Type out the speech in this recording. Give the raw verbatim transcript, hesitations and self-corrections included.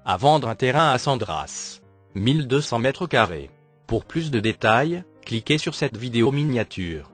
à vendre un terrain à Sandras. mille deux cents mètres carrés. Pour plus de détails, cliquez sur cette vidéo miniature.